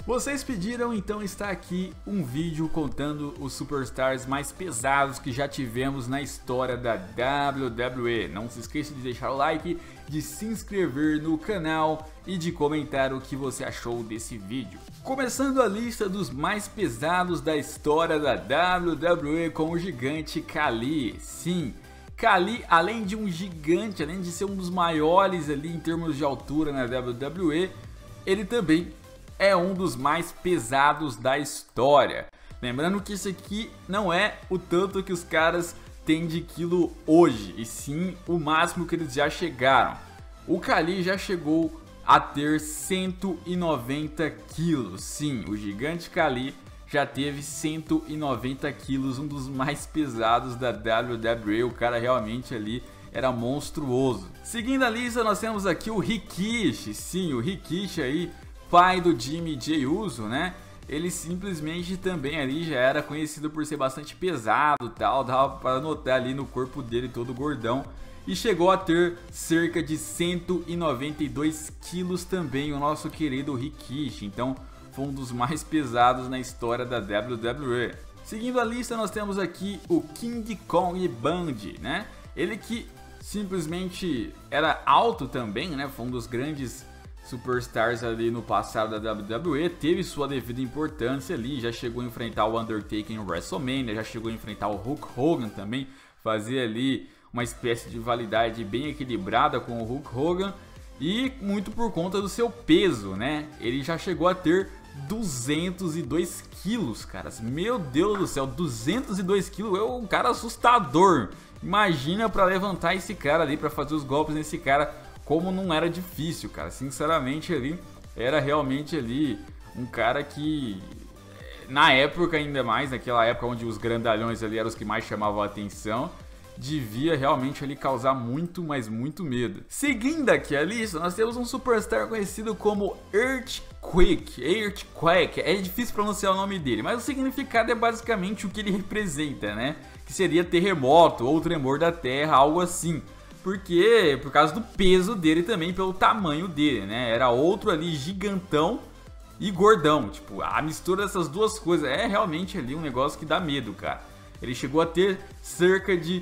Vocês pediram, então está aqui um vídeo contando os superstars mais pesados que já tivemos na história da WWE. Não se esqueça de deixar o like, de se inscrever no canal e de comentar o que você achou desse vídeo. Começando a lista dos mais pesados da história da WWE com o gigante Khali. Sim, Khali, além de um gigante, além de ser um dos maiores ali em termos de altura na WWE, ele também é um dos mais pesados da história. Lembrando que isso aqui não é o tanto que os caras têm de quilo hoje, e sim o máximo que eles já chegaram. O Khali já chegou a ter 190 quilos. Sim, o gigante Khali já teve 190 quilos, um dos mais pesados da WWE. O cara realmente ali era monstruoso. Seguindo a lista, nós temos aqui o Rikishi. Sim, o Rikishi aí, pai do Jimmy Jey Uso, né? Ele simplesmente também ali já era conhecido por ser bastante pesado, tal, dava para notar ali no corpo dele todo gordão, e chegou a ter cerca de 192 quilos também, o nosso querido Rikishi. Então foi um dos mais pesados na história da WWE. Seguindo a lista, nós temos aqui o King Kong Bundy, né? Ele que simplesmente era alto também, né? Foi um dos grandes superstars ali no passado da WWE, teve sua devida importância ali, já chegou a enfrentar o Undertaker em WrestleMania, já chegou a enfrentar o Hulk Hogan também, fazia ali uma espécie de rivalidade bem equilibrada com o Hulk Hogan, e muito por conta do seu peso, né? Ele já chegou a ter 202 quilos, caras. Meu Deus do céu, 202 quilos é um cara assustador. Imagina para levantar esse cara ali, para fazer os golpes nesse cara, como não era difícil, cara. Sinceramente ali, era realmente ali um cara que, na época ainda mais, naquela época onde os grandalhões ali eram os que mais chamavam a atenção, devia realmente ali causar muito, mas muito medo. Seguindo aqui a lista, nós temos um superstar conhecido como Earthquake. Earthquake, é difícil pronunciar o nome dele, mas o significado é basicamente o que ele representa, né? Que seria terremoto ou tremor da terra, algo assim. Porque, por causa do peso dele também, pelo tamanho dele, né? Era outro ali gigantão e gordão. Tipo, a mistura dessas duas coisas é realmente ali um negócio que dá medo, cara. Ele chegou a ter cerca de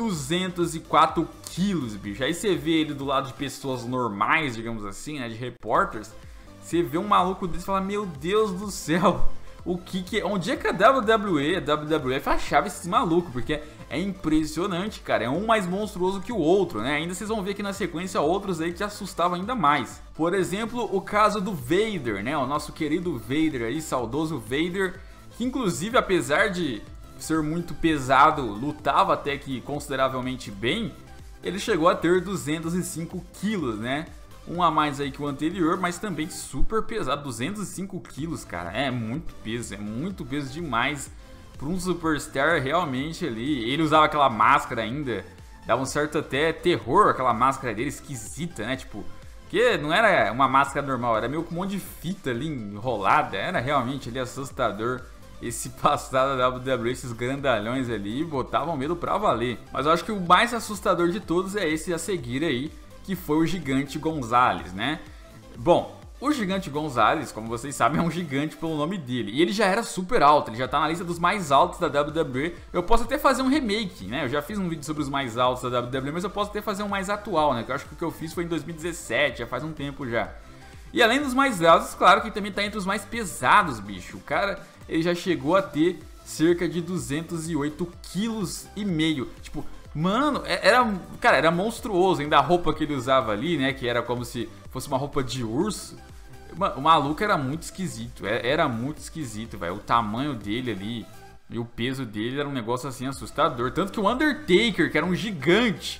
204 quilos, bicho. Aí você vê ele do lado de pessoas normais, digamos assim, né? De repórteres. Você vê um maluco desse e fala, meu Deus do céu, onde é que a WWE, a WWF achava esses malucos? Porque é impressionante, cara, é um mais monstruoso que o outro, né? Ainda vocês vão ver aqui na sequência outros aí que te assustavam ainda mais. Por exemplo, o caso do Vader, né? O nosso querido Vader aí, saudoso Vader, que inclusive, apesar de ser muito pesado, lutava até que consideravelmente bem. Ele chegou a ter 205 quilos, né? Um a mais aí que o anterior, mas também super pesado, 205 quilos, cara, é muito peso demais para um superstar realmente ali. Ele usava aquela máscara ainda, dava um certo até terror aquela máscara dele, esquisita, né, tipo, que não era uma máscara normal, era meio com um monte de fita ali enrolada, era realmente ali assustador. Esse passado da WWE, esses grandalhões ali, botavam medo pra valer. Mas eu acho que o mais assustador de todos é esse a seguir aí, que foi o Gigante Gonzalez, né? Bom, o Gigante Gonzalez, como vocês sabem, é um gigante pelo nome dele. E ele já era super alto, ele já tá na lista dos mais altos da WWE. Eu posso até fazer um remake, né? Eu já fiz um vídeo sobre os mais altos da WWE, mas eu posso até fazer um mais atual, né? Que eu acho que o que eu fiz foi em 2017, já faz um tempo já. E além dos mais altos, claro que ele também tá entre os mais pesados, bicho. O cara, ele já chegou a ter cerca de 208 quilos e meio. Tipo, mano, era monstruoso. Ainda a roupa que ele usava ali, né, que era como se fosse uma roupa de urso. O maluco era muito esquisito, era muito esquisito, velho. O tamanho dele ali e o peso dele era um negócio assim assustador. Tanto que o Undertaker, que era um gigante,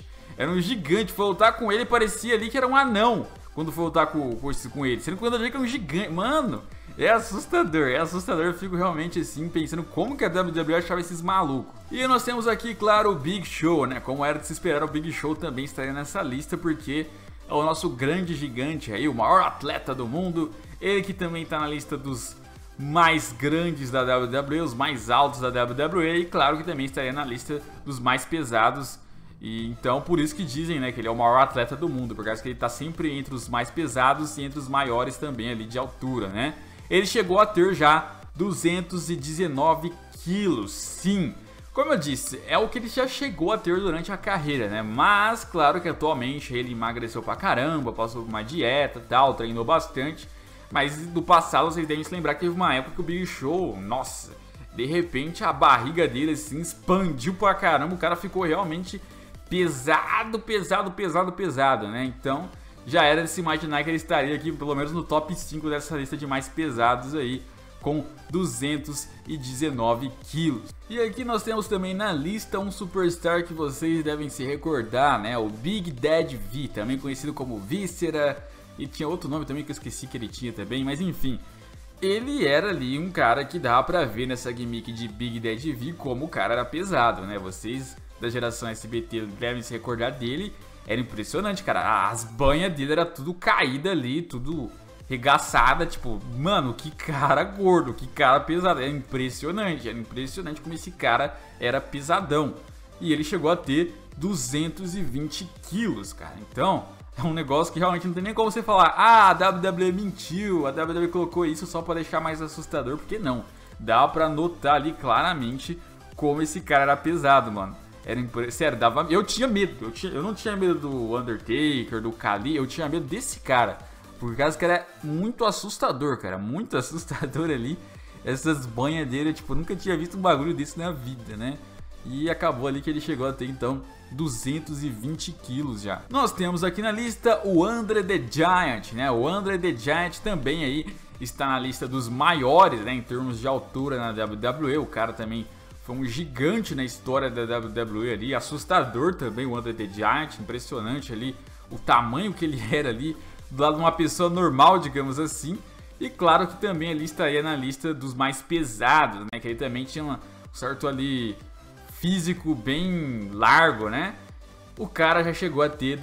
foi lutar com ele, parecia ali que era um anão quando foi lutar com ele. Sendo que o Undertaker era um gigante, mano. É assustador, eu fico realmente assim, pensando como que a WWE achava esses malucos. E nós temos aqui, claro, o Big Show, né, como era de se esperar, o Big Show também estaria nessa lista, porque é o nosso grande gigante aí, o maior atleta do mundo, ele que também está na lista dos mais grandes da WWE, os mais altos da WWE, e claro que também estaria na lista dos mais pesados. E então por isso que dizem, né, que ele é o maior atleta do mundo, por causa que ele está sempre entre os mais pesados e entre os maiores também ali de altura, né. ele chegou a ter já 219 quilos, sim. Como eu disse, é o que ele já chegou a ter durante a carreira, né? Mas, claro que atualmente ele emagreceu pra caramba, passou por uma dieta e tal, treinou bastante. Mas do passado vocês devem se lembrar que teve uma época que o Big Show, nossa, de repente a barriga dele assim expandiu pra caramba, o cara ficou realmente pesado, né? Então já era de se imaginar que ele estaria aqui pelo menos no top 5 dessa lista de mais pesados aí, com 219 quilos. E aqui nós temos também na lista um superstar que vocês devem se recordar, né? O Big Daddy V, também conhecido como Viscera, e tinha outro nome também que eu esqueci que ele tinha também, mas enfim. Ele era ali um cara que dava pra ver nessa gimmick de Big Daddy V como o cara era pesado, né? Vocês da geração SBT devem se recordar dele. Era impressionante, cara. As banhas dele era tudo caída ali, tudo regaçada, tipo, mano, que cara gordo, que cara pesado. Era impressionante como esse cara era pesadão. E ele chegou a ter 220 quilos, cara. Então, é um negócio que realmente não tem nem como você falar, ah, a WWE mentiu, a WWE colocou isso só pra deixar mais assustador, porque não. Dá pra notar ali claramente como esse cara era pesado, mano. Sério, dava. Eu tinha medo. Eu não tinha medo do Undertaker, do Khali, eu tinha medo desse cara. Por causa que era muito assustador, cara. Muito assustador ali. Essas banhas dele, tipo, eu nunca tinha visto um bagulho desse na vida, né? E acabou ali que ele chegou a ter, então, 220 quilos já. Nós temos aqui na lista o Andre the Giant, né? O Andre the Giant também aí está na lista dos maiores, né? Em termos de altura na WWE. O cara também foi um gigante na história da WWE ali. Assustador também o Andre the Giant. Impressionante ali o tamanho que ele era ali do lado de uma pessoa normal, digamos assim. E claro que também ele estaria na lista dos mais pesados, né? Que ele também tinha um certo ali físico bem largo, né? O cara já chegou a ter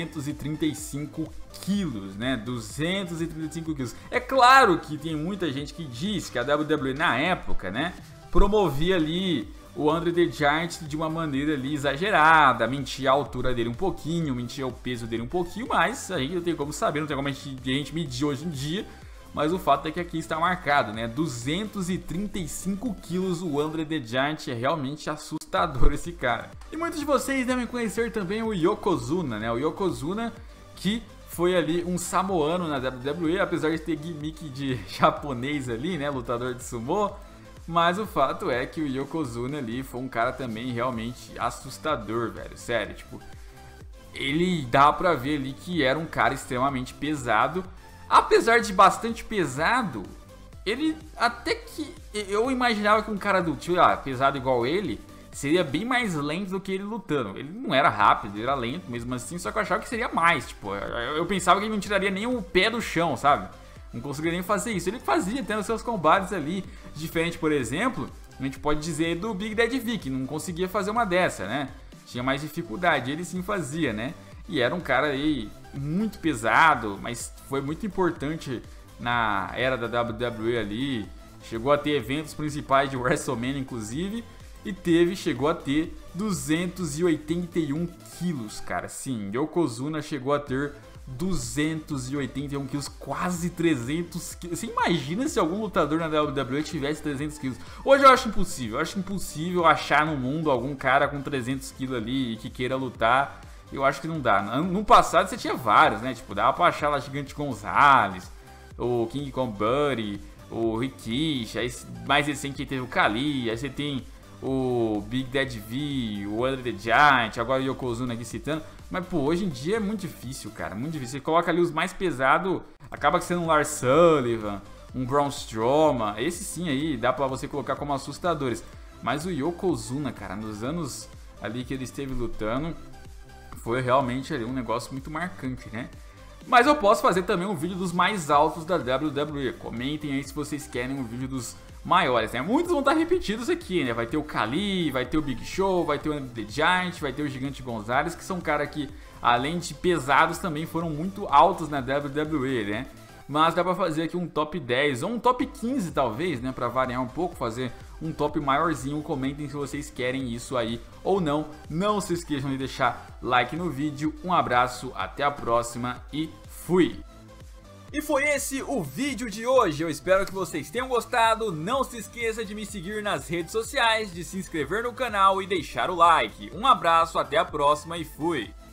235 quilos, né? 235 quilos. É claro que tem muita gente que diz que a WWE na época, né, promovia ali o Andre the Giant de uma maneira ali exagerada, mentia a altura dele um pouquinho, mentia o peso dele um pouquinho, mas a gente não tem como saber, não tem como a gente medir hoje em dia. Mas o fato é que aqui está marcado, né? 235 quilos o Andre the Giant, é realmente assustador esse cara. E muitos de vocês devem conhecer também o Yokozuna, né? O Yokozuna que foi ali um samoano na WWE, apesar de ter gimmick de japonês ali, né? Lutador de sumô. Mas o fato é que o Yokozuna ali foi um cara também realmente assustador, velho. Sério, tipo, ele dá pra ver ali que era um cara extremamente pesado. Apesar de bastante pesado, ele até que... Eu imaginava que um cara do tipo, pesado igual ele, seria bem mais lento do que ele lutando. Ele não era rápido, ele era lento mesmo assim, só que eu achava que seria mais. Tipo, eu pensava que ele não tiraria nem o pé do chão, sabe? Não conseguiria nem fazer isso. Ele fazia tendo seus combates ali. Diferente, por exemplo, a gente pode dizer do Big Daddy V, que não conseguia fazer uma dessa, né? Tinha mais dificuldade, ele sim fazia, né? E era um cara aí muito pesado, mas foi muito importante na era da WWE ali. Chegou a ter eventos principais de WrestleMania, inclusive. E chegou a ter 281 quilos, cara. Sim, Yokozuna chegou a ter 281 quilos, quase 300 quilos. Você imagina se algum lutador na WWE tivesse 300 quilos? Hoje eu acho impossível achar no mundo algum cara com 300 quilos ali e que queira lutar. Eu acho que não dá. No passado você tinha vários, né? Tipo, dava pra achar lá Gigante Gonzalez, o King Kong Buddy, o Rikishi, aí mais recente teve o Khali, aí você tem o Big Daddy V, o Andre the Giant, agora o Yokozuna aqui citando. Mas, pô, hoje em dia é muito difícil, cara, muito difícil. Você coloca ali os mais pesados, acaba sendo um Lars Sullivan, um Braun Strowman. Esse sim aí dá pra você colocar como assustadores. Mas o Yokozuna, cara, nos anos ali que ele esteve lutando, foi realmente ali um negócio muito marcante, né? Mas eu posso fazer também um vídeo dos mais altos da WWE. Comentem aí se vocês querem um vídeo dos maiores, né? Muitos vão estar repetidos aqui, né? Vai ter o Khali, vai ter o Big Show, vai ter o Andre the Giant, vai ter o Gigante Gonzalez, que são caras que, além de pesados, também foram muito altos na WWE, né? Mas dá pra fazer aqui um top 10 ou um top 15 talvez, né? Pra variar um pouco, fazer um top maiorzinho. Comentem se vocês querem isso aí ou não. Não se esqueçam de deixar like no vídeo. Um abraço, até a próxima e fui! E foi esse o vídeo de hoje, eu espero que vocês tenham gostado. Não se esqueça de me seguir nas redes sociais, de se inscrever no canal e deixar o like. Um abraço, até a próxima e fui!